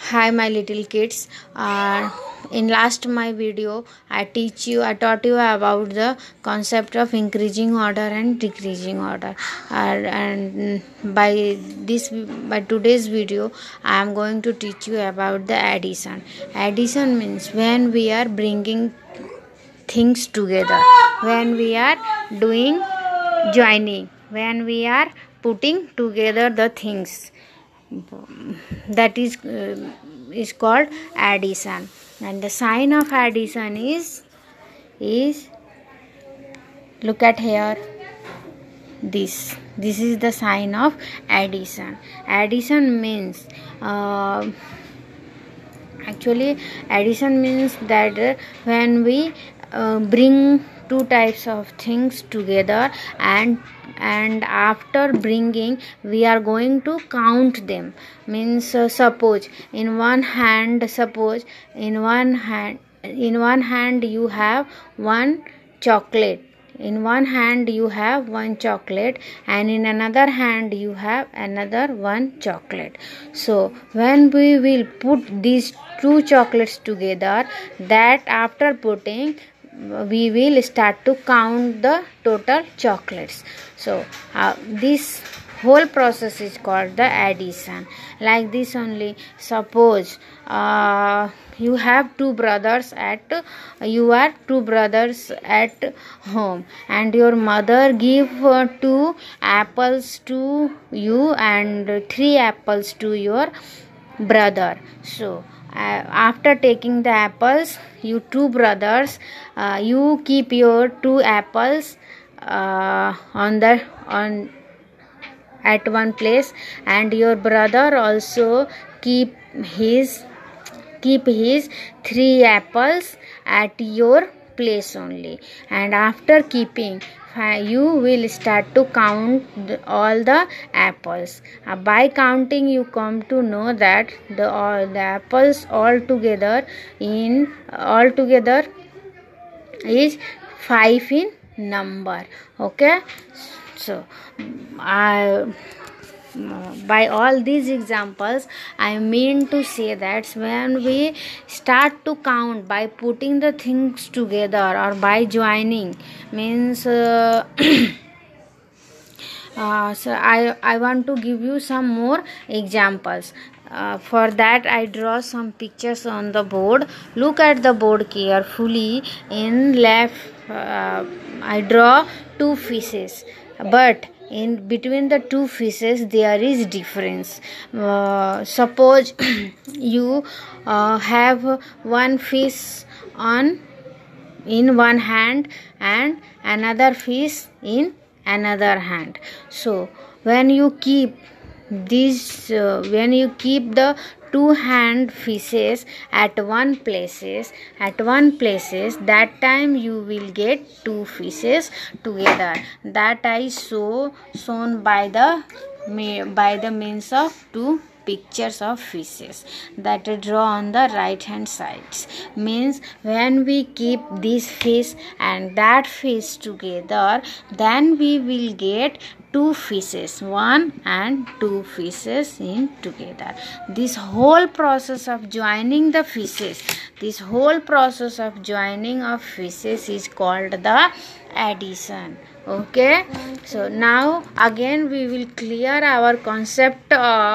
Hi my little kids. In last my video I taught you about the concept of increasing order and decreasing order. And by today's video I am going to teach you about the addition. Addition means when we are bringing things together, when we are doing joining, when we are putting together the things, that is called addition. And the sign of addition is look at here, this is the sign of addition. Addition means actually addition means that when we bring two types of things together, and after bringing we are going to count them. Means suppose in one hand you have one chocolate, in one hand you have one chocolate, and in another hand you have another one chocolate. So when we will put these two chocolates together, that after putting we will start to count the total chocolates. So this whole process is called the addition. Like this only, suppose you have two brothers at home, and your mother give two apples to you and three apples to your brother. So after taking the apples, you two brothers, you keep your two apples on at one place, and your brother also keep his three apples at your place only. And after keeping, you will start to count all the apples. By counting you come to know that all the apples altogether is 5 in number. Okay, so by all these examples I mean to say that when we start to count by putting the things together or by joining, means so I want to give you some more examples. For that I draw some pictures on the board. Look at the board carefully. In left I draw two fishes, but in between the two fishes there is difference. Suppose you have one fish in one hand and another fish in another hand. So when you keep the two hand fishes at one places, that time you will get two fishes together. That I shown by the means of two pictures of fishes that I draw on the right hand sides. Means when we keep this fish and that fish together, then we will get two fishes, one and two fishes in together. This whole process of joining the fishes, is called the addition. Okay, so now again we will clear our concept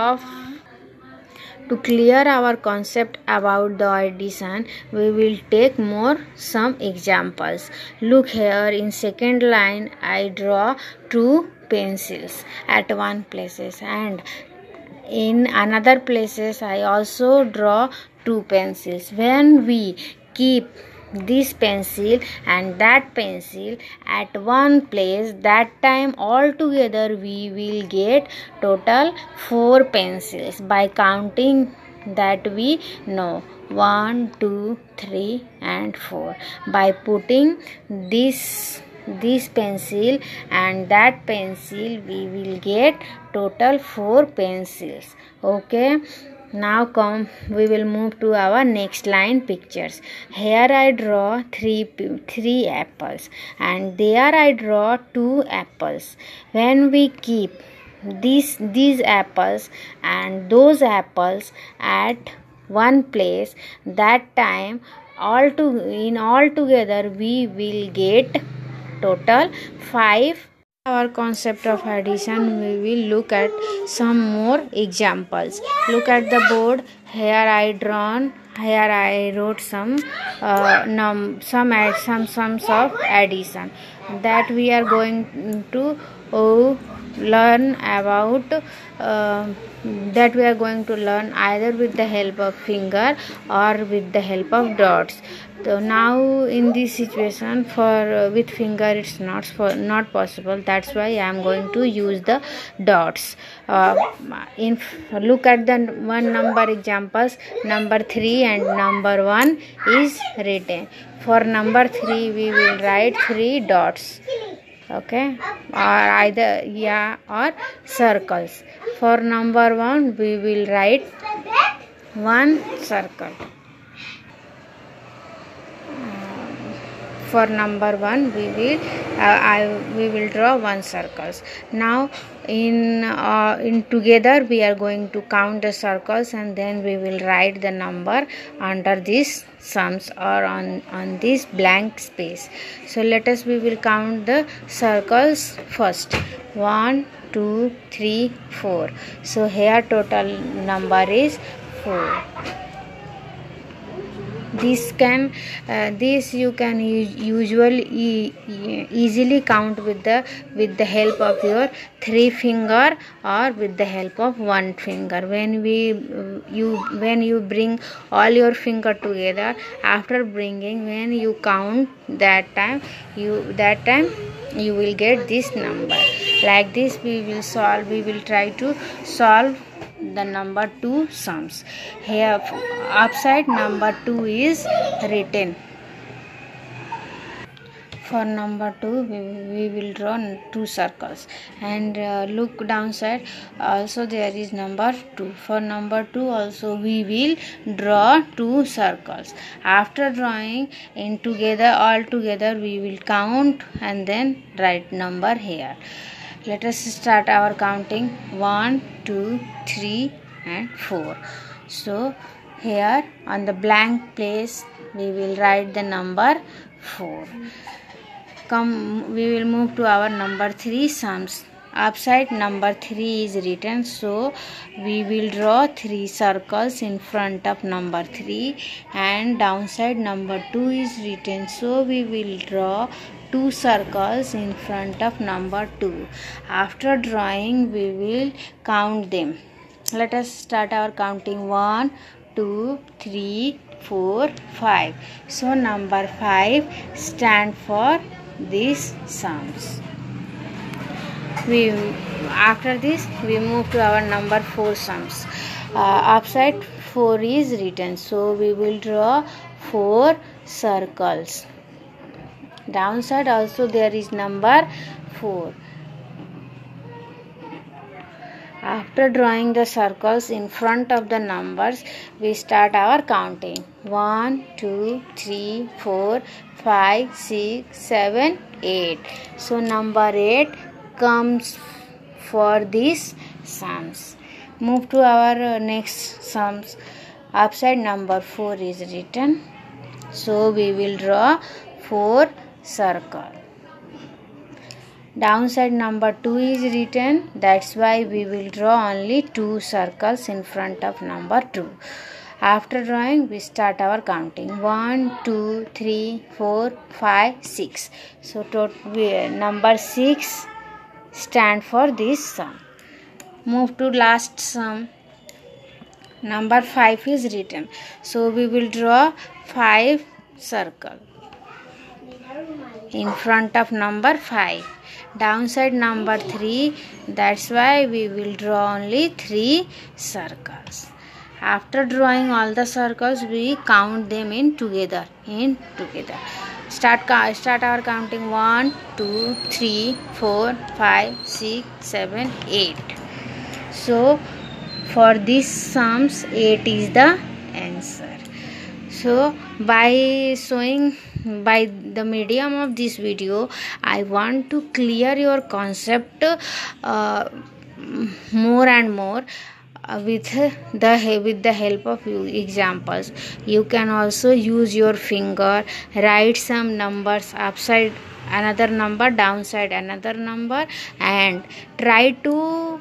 about the addition. We will take some examples. Look here, in second line I draw two pencils at one places, and in another places I also draw two pencils. When we keep this pencil and that pencil at one place, that time altogether we will get total 4 pencils. By counting that we know 1, 2, 3 and 4. By putting this pencil and that pencil, we will get total 4 pencils. Okay, now we will move to our next line pictures. Here I draw three apples, and there I draw 2 apples. When we keep these apples and those apples at one place, that time all together we will get total 5. Our concept of addition, we will look at some more examples. Look at the board. Here I wrote some sums of addition that we are going to learn about, that we are going to learn either with the help of finger or with the help of dots. So now in this situation, for with finger it's not possible. That's why I am going to use the dots. Look at the one number examples. Number 3 and number 1 is written. For number 3 we will write 3 dots, okay, or either or circles. For number 1 we will write 1 circle. For number 1 we will draw 1 circles. Now in together we are going to count the circles, and then we will write the number under these sums or on this blank space. So we will count the circles first. 1 2 3 4. So here total number is 4. This you can usually easily count with the help of your 3 finger or with the help of 1 finger. When you bring all your finger together, after bringing, when you count, that time you will get this number. Like this we will try to solve the number 2 sums. Here upside number 2 is written. For number 2 we will draw 2 circles, and look downside also there is number 2. For number 2 also we will draw 2 circles. After drawing all together we will count and then write number here. Let us start our counting. 1 2 3 and 4. So here on the blank place we will write the number 4. We will move to our number 3 sums. Upside number 3 is written, so we will draw 3 circles in front of number 3, and downside number 2 is written, so we will draw 2 circles in front of number 2. After drawing we will count them. Let us start our counting. 1 2 3 4 5. So number 5 stand for these sums. After this we move to our number 4 sums. Upside 4 is written, so we will draw 4 circles. Downside also there is number 4. After drawing the circles in front of the numbers, we start our counting. 1 2 3 4 5 6 7 8. So number 8 comes for these sums. Move to our next sums. Upside number 4 is written, so we will draw 4 circle. Downside number 2 is written, that's why we will draw only 2 circles in front of number 2. After drawing we start our counting. 1 2 3 4 5 6. So number 6 stand for this sum. Move to last sum. Number 5 is written, so we will draw 5 circle in front of number 5. Downside number 3, that's why we will draw only 3 circles. After drawing all the circles, we count them in together. Start our counting. 1 2 3 4 5 6 7 8. So for these sums 8 is the answer. So by the medium of this video, I want to clear your concept more and more. with the help of examples. You can also use your finger, write some numbers upside another number, downside another number, and try to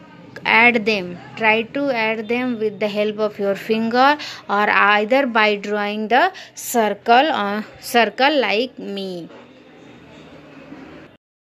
add them with the help of your finger, or either by drawing the circle like me.